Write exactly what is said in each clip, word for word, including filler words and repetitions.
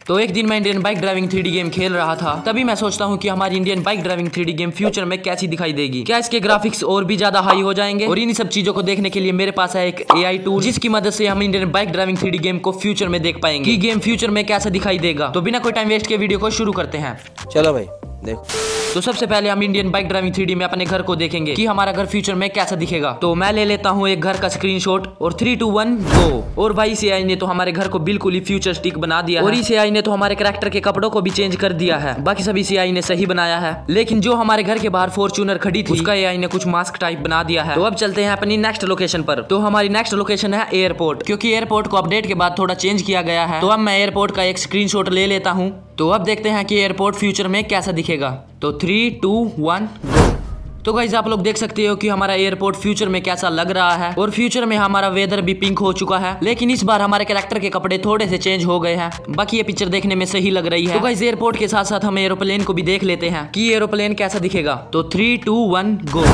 तो एक दिन मैं Indian bike driving three D game खेल रहा था, तभी मैं सोचता हूँ कि हमारी Indian bike driving three D game future में कैसी दिखाई देगी। क्या इसके ग्राफिक्स और भी ज्यादा हाई हो जाएंगे? और इन सब चीजों को देखने के लिए मेरे पास है एक ए आई टूल, जिसकी मदद से हम Indian bike driving three D game को फ्यूचर में देख पाएंगे कि गेम फ्यूचर में कैसा दिखाई देगा। तो बिना कोई टाइम वेस्ट के वीडियो को शुरू करते हैं। चलो भाई देखो। तो सबसे पहले हम Indian bike driving three D में अपने घर को देखेंगे कि हमारा घर फ्यूचर में कैसा दिखेगा। तो मैं ले लेता हूँ एक घर का स्क्रीनशॉट और थ्री टू वन गो। और भाई इस ए आई ने तो हमारे घर को बिल्कुल ही फ्यूचरिस्टिक बना दिया है। और इस ए आई ने तो हमारे कैरेक्टर के कपड़ों को भी चेंज कर दिया है। बाकी सभी इस ए आई ने सही बनाया है, लेकिन जो हमारे घर के बाहर फॉर्च्यूनर खड़ी थी उसका ए आई ने कुछ मास्क टाइप बना दिया है। तो अब चलते हैं अपनी नेक्स्ट लोकेशन पर। तो हमारी नेक्स्ट लोकेशन है एयरपोर्ट, क्योंकि एयरपोर्ट को अपडेट के बाद थोड़ा चेंज किया गया है। तो अब मैं एयरपोर्ट का एक स्क्रीनशॉट ले लेता हूँ। तो अब देखते हैं कि एयरपोर्ट फ्यूचर में कैसा दिखेगा। तो थ्री टू वन गो। तो गाइस आप लोग देख सकते हो कि हमारा एयरपोर्ट फ्यूचर में कैसा लग रहा है। और फ्यूचर में हमारा वेदर भी पिंक हो चुका है, लेकिन इस बार हमारे कैरेक्टर के कपड़े थोड़े से चेंज हो गए हैं। बाकी ये पिक्चर देखने में सही लग रही है। तो गाइस एयरपोर्ट के साथ साथ हम एरोप्लेन को भी देख लेते हैं कि एरोप्लेन कैसा दिखेगा। तो थ्री टू वन गो।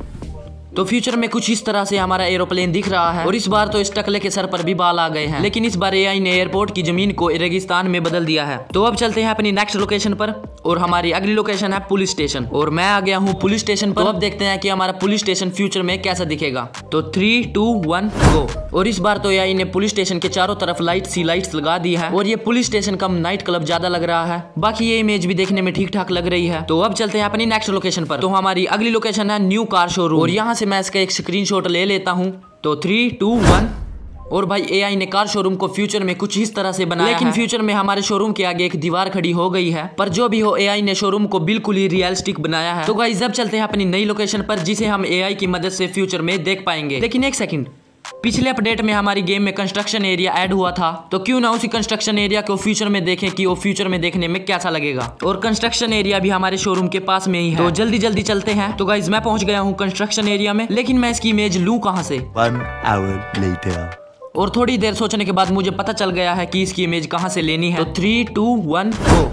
तो फ्यूचर में कुछ इस तरह से हमारा एरोप्लेन दिख रहा है। और इस बार तो इस टकले के सर पर भी बाल आ गए हैं, लेकिन इस बार ए आई ने एयरपोर्ट की जमीन को रेगिस्तान में बदल दिया है। तो अब चलते हैं अपनी नेक्स्ट लोकेशन पर। और हमारी अगली लोकेशन है पुलिस स्टेशन, और मैं आ गया हूँ पुलिस स्टेशन पर। तो अब देखते हैं कि हमारा पुलिस स्टेशन फ्यूचर में कैसा दिखेगा। तो थ्री टू वन गो। और इस बार तो ए आई ने पुलिस स्टेशन के चारों तरफ लाइट सी लाइट्स लगा दी है। और ये पुलिस स्टेशन कम नाइट क्लब ज्यादा लग रहा है। बाकी ये इमेज भी देखने में ठीक ठाक लग रही है। तो अब चलते हैं अपनी नेक्स्ट लोकेशन पर। तो हमारी अगली लोकेशन है न्यू कार शोरूम, और यहाँ से मैं इसका एक स्क्रीनशॉट ले लेता हूँ। तो थ्री टू वन। और भाई ए आई ने कार शोरूम को फ्यूचर में कुछ इस तरह से बनाया, लेकिन है। फ्यूचर में हमारे शोरूम के आगे एक दीवार खड़ी हो गई है। पर जो भी हो ए आई ने शोरूम को बिल्कुल ही रियलिस्टिक बनाया है। तो गाइस अब चलते हैं अपनी नई लोकेशन पर, जिसे हम ए आई की मदद से फ्यूचर में देख पाएंगे। लेकिन एक सेकंड, पिछले अपडेट में हमारी गेम में कंस्ट्रक्शन एरिया ऐड हुआ था, तो क्यों ना उसी कंस्ट्रक्शन एरिया को फ्यूचर में देखें कि वो फ्यूचर में देखने में कैसा लगेगा। और कंस्ट्रक्शन एरिया भी हमारे शोरूम के पास में ही है। तो जल्दी जल्दी चलते हैं। तो गाइस मैं पहुंच गया हूँ कंस्ट्रक्शन एरिया में, लेकिन मैं इसकी इमेज लूं कहां से। One hour later. और थोड़ी देर सोचने के बाद मुझे पता चल गया है कि इसकी इमेज कहां से लेनी है। तो थ्री टू वन गो।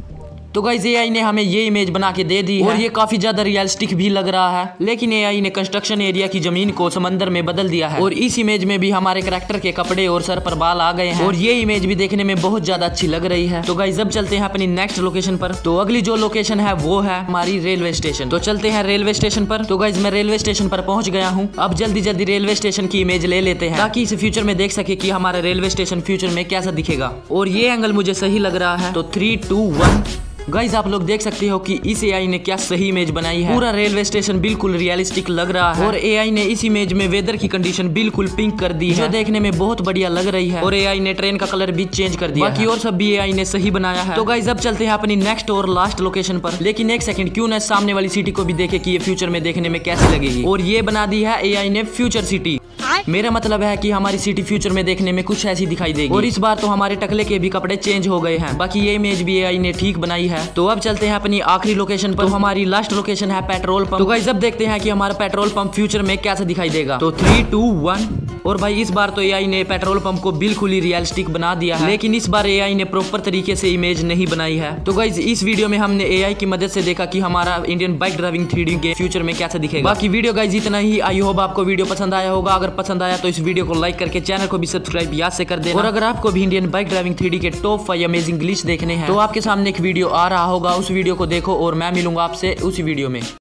तो गाइस ए आई ने हमें ये इमेज बना के दे दी है, और ये काफी ज्यादा रियलिस्टिक भी लग रहा है। लेकिन ए आई ने कंस्ट्रक्शन एरिया की जमीन को समंदर में बदल दिया है। और इस इमेज में भी हमारे कैरेक्टर के कपड़े और सर पर बाल आ गए हैं। और ये इमेज भी देखने में बहुत ज्यादा अच्छी लग रही है। तो गाइस अब चलते हैं अपनी नेक्स्ट लोकेशन पर। तो अगली जो लोकेशन है वो है हमारी रेलवे स्टेशन। तो चलते हैं रेलवे स्टेशन पर। तो गाइस मैं रेलवे स्टेशन पर पहुंच गया हूँ। अब जल्दी जल्दी रेलवे स्टेशन की इमेज ले लेते हैं, ताकि इसे फ्यूचर में देख सके कि हमारा रेलवे स्टेशन फ्यूचर में कैसा दिखेगा। और ये एंगल मुझे सही लग रहा है। तो थ्री टू वन। गाइस आप लोग देख सकते हो कि इस ए आई ने क्या सही इमेज बनाई है। पूरा रेलवे स्टेशन बिल्कुल रियलिस्टिक लग रहा है। और ए आई ने इस इमेज में वेदर की कंडीशन बिल्कुल पिंक कर दी है, जो देखने में बहुत बढ़िया लग रही है। और ए आई ने ट्रेन का कलर भी चेंज कर दिया। बाकी और सब भी ए आई ने सही बनाया है। तो गाइस अब चलते हैं अपनी नेक्स्ट और लास्ट लोकेशन पर। लेकिन एक सेकंड, क्यों ना सामने वाली सिटी को भी देखे कि ये फ्यूचर में देखने में कैसी लगेगी। और ये बना दी है ए आई ने फ्यूचर सिटी। मेरा मतलब है कि हमारी सिटी फ्यूचर में देखने में कुछ ऐसी दिखाई देगी। और इस बार तो हमारे टकले के भी कपड़े चेंज हो गए हैं। बाकी ये इमेज भी ए आई ने ठीक बनाई है। तो अब चलते हैं अपनी आखिरी लोकेशन पर। तो हमारी लास्ट लोकेशन है पेट्रोल पंप। तो गाइस अब देखते हैं कि हमारा पेट्रोल पंप फ्यूचर में कैसा दिखाई देगा। तो थ्री टू वन। और भाई इस बार तो ए आई ने पेट्रोल पंप को बिल्कुल ही रियलिस्टिक बना दिया है, लेकिन इस बार ए आई ने प्रॉपर तरीके से इमेज नहीं बनाई है। तो गाइस इस वीडियो में हमने ए आई की मदद से देखा कि हमारा Indian bike driving three D के फ्यूचर में कैसा दिखेगा। बाकी वीडियो गाइस इतना ही। आई होप आपको वीडियो पसंद आया होगा। अगर पसंद आया तो इस वीडियो को लाइक करके चैनल को भी सब्सक्राइब याद से कर देना। और अगर आपको भी Indian bike driving three D के टॉप फाइव अमेजिंग ग्लिच देखने हैं, तो आपके सामने एक वीडियो आ रहा होगा, उस वीडियो को देखो। और मैं मिलूंगा आपसे उस वीडियो में।